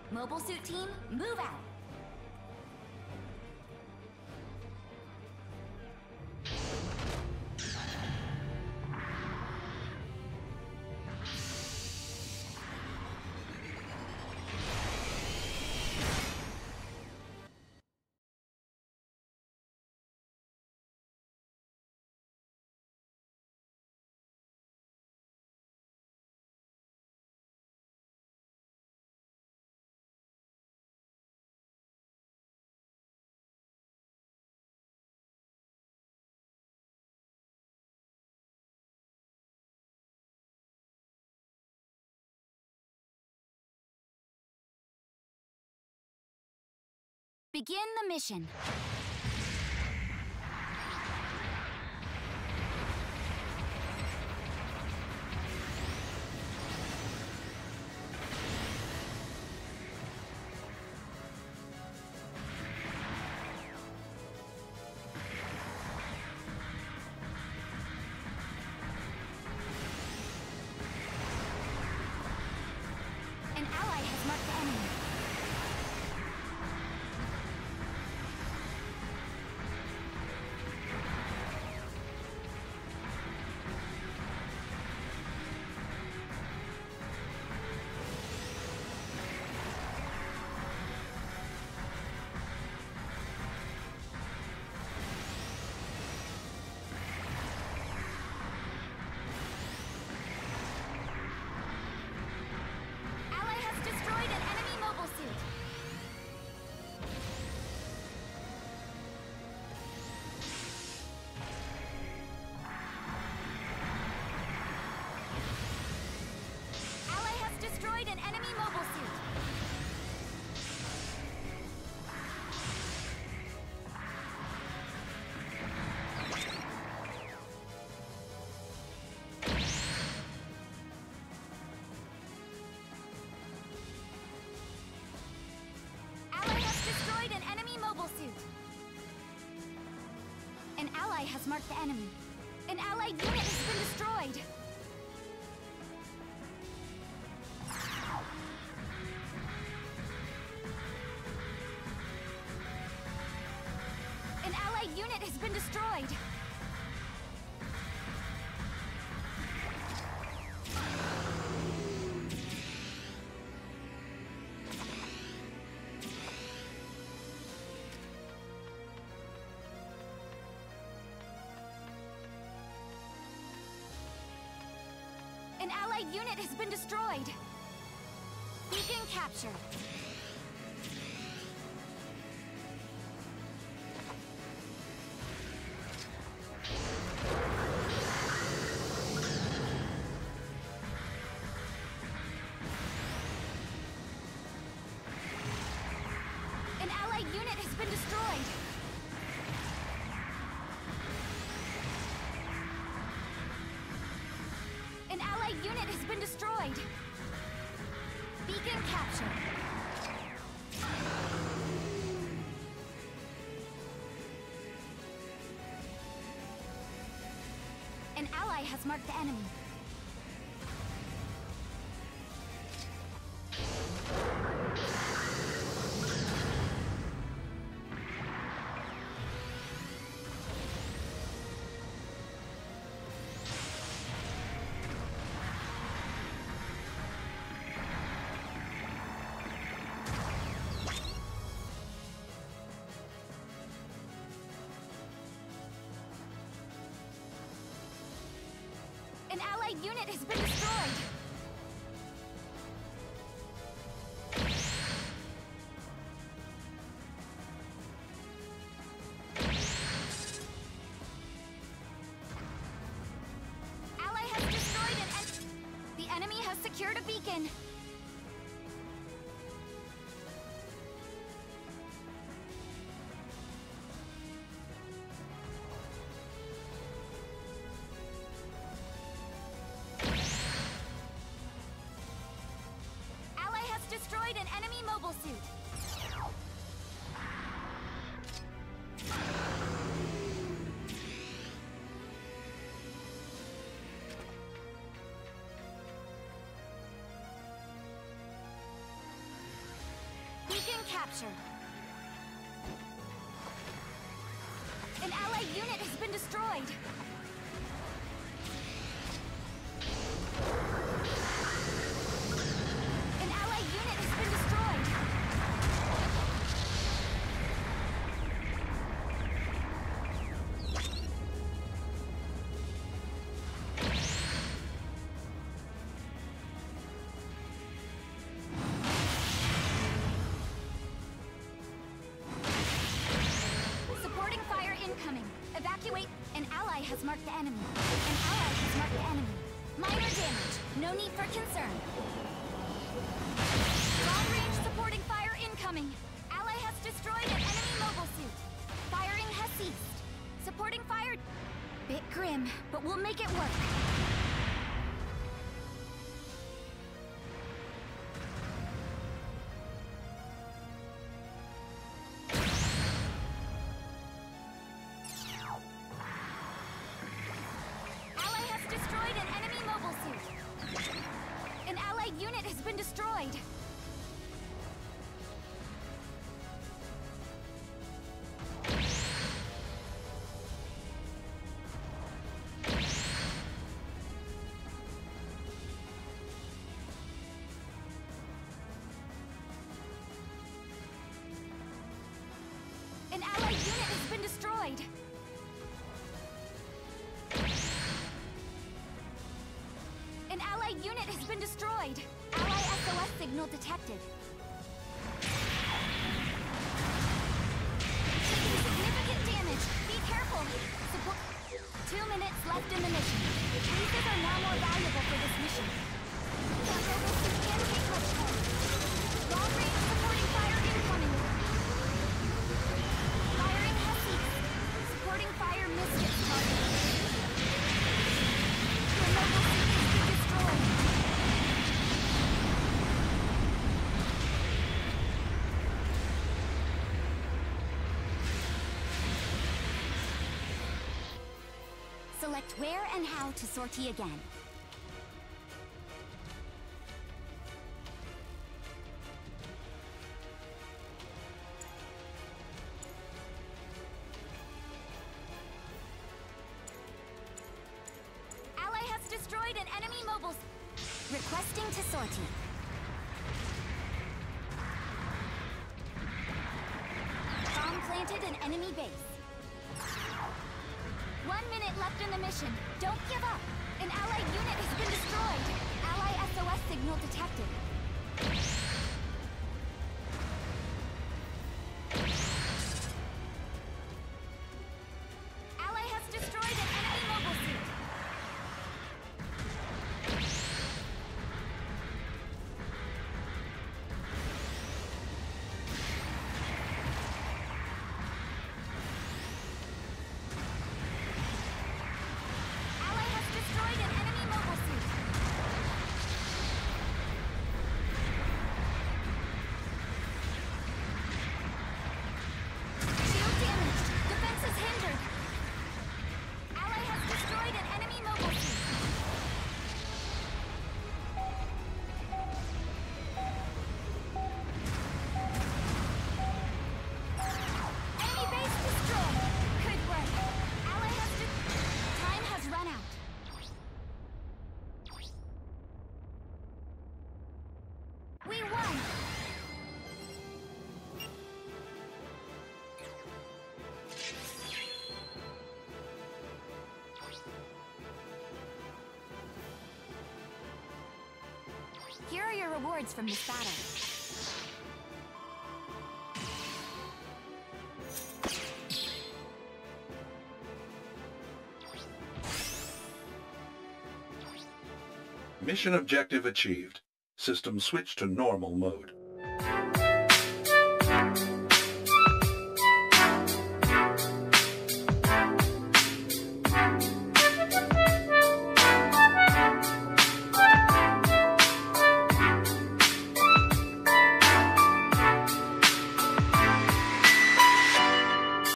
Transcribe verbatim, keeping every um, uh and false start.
Mobile suit team, move out! Begin the mission. An ally has marked the enemy. Destroyed an enemy mobile suit. Ally has destroyed an enemy mobile suit. An ally has marked the enemy. An allied unit has been destroyed. An allied unit has been destroyed! An allied unit has been destroyed! Beacon captured! Unit has been destroyed! An allied unit has been destroyed! Beacon captured! An ally has marked the enemy. An allied unit has been destroyed! Ally has destroyed an en- The enemy has secured a beacon! Destroyed an enemy mobile suit. captured. An ally unit has been destroyed. An ally unit has been destroyed. Supporting fire incoming. Evacuate. An ally has marked the enemy. An ally has marked the enemy. Minor damage. No need for concern. Long-range supporting fire incoming. Ally has destroyed an enemy mobile suit. Firing has ceased. Supporting fire... Bit grim, but we'll make it work. Ally has destroyed an enemy mobile suit. An allied unit has been destroyed. An allied unit has been destroyed. An allied unit has been destroyed. Ally S O S signal detected. Taking significant damage. Be careful. Support. Two minutes left in the mission. Pieces are now more valuable for this mission. That mobile suit can take much more. Long range supporting fire incoming. Firing has ceased. Supporting fire missed its target. Your mobile suit has been destroyed. Select where and how to sortie again. Ally has destroyed an enemy mobile. Requesting to sortie. Bomb planted an enemy base. One minute left in the mission. Don't give up. An allied unit has been destroyed. Ally S O S signal detected. Ally has destroyed an enemy mobile suit. Ally has destroyed an enemy mobile suit. Shield damaged. Defenses hindered. Ally has destroyed an enemy mobile suit. Enemy base destroyed. Good work. Ally has de- Time has run out. We won! Here are your rewards from this battle. Mission objective achieved. System switch to normal mode.